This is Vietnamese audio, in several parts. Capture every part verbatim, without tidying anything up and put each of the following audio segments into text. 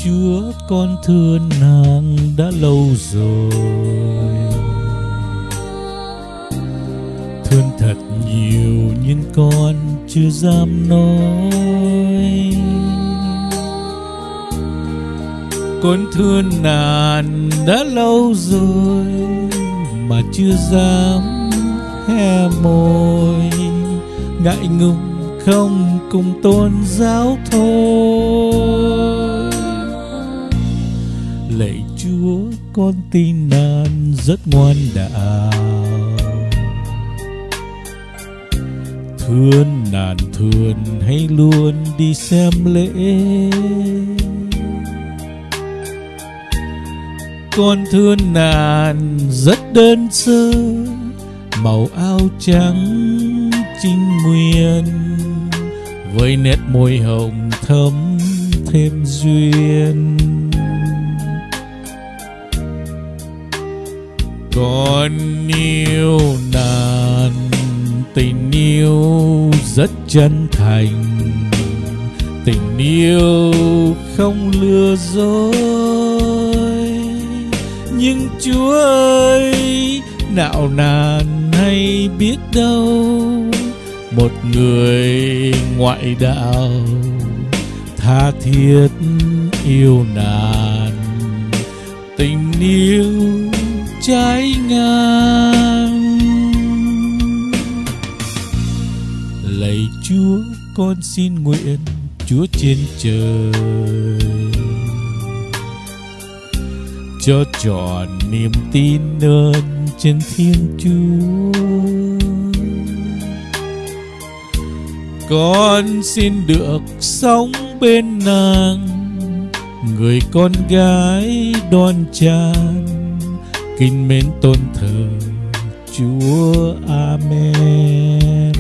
Chúa, con thương nàng đã lâu rồi. Thương thật nhiều nhưng con chưa dám nói. Con thương nàng đã lâu rồi mà chưa dám hé môi, ngại ngùng không cùng tôn giáo thôi. Lạy Chúa, con tin nàng rất ngoan đạo. Thương nàng thường hay luôn đi xem lễ. Con thương nàng rất đơn sơ, màu áo trắng trinh nguyên, với nét môi hồng thấm thêm duyên. Con yêu nàng, tình yêu rất chân thành, tình yêu không lừa dối. Nhưng Chúa ơi, nào nàng hay biết đâu, một người ngoại đạo tha thiết yêu nàng, tình yêu trái ngang. Lạy Chúa, con xin nguyện Chúa trên trời cho trọn niềm tin ơn trên Thiên Chúa. Con xin được sống bên nàng, người con gái đoan trang, kính mến tôn thờ Chúa. Amen.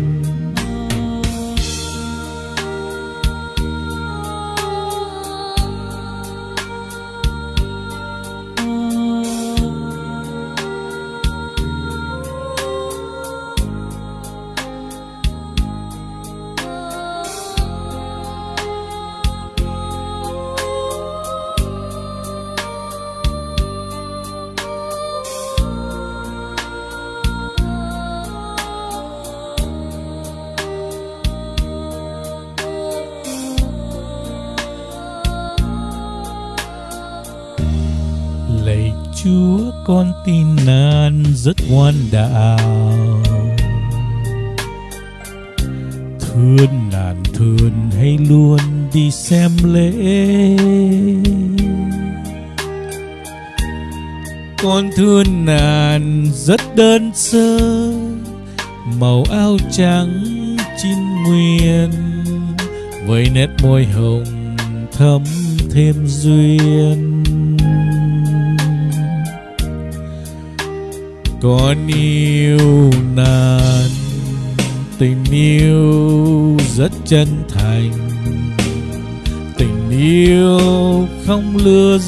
Lạy Chúa, con tin nàng rất ngoan đạo. Thương nàng thường hay luôn đi xem lễ. Con thương nàng rất đơn sơ, màu áo trắng chín nguyên, với nét môi hồng thấm thêm duyên. Con yêu nàng, tình yêu rất chân thành, tình yêu không lừa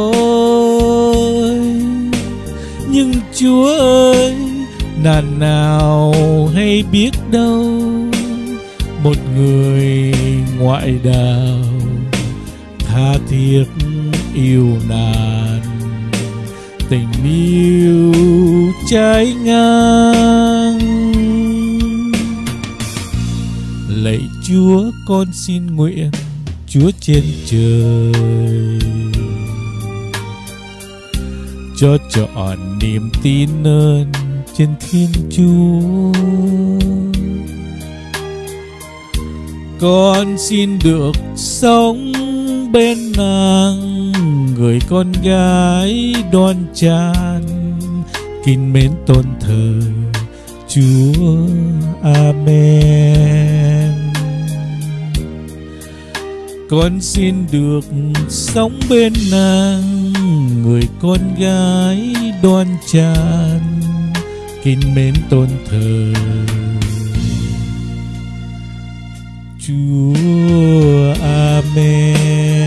dối. Nhưng Chúa ơi, nàng nào hay biết đâu, một người ngoại đạo tha thiết yêu nàng, tình yêu trái ngang. Lạy Chúa, con xin nguyện Chúa trên trời cho trọn niềm tin ơn trên Thiên Chúa. Con xin được sống bên nàng, người con gái đoan trang, kính mến tôn thờ Chúa. Amen. Con xin được sống bên nàng, người con gái đoan trang, kính mến tôn thờ Chúa. Amen.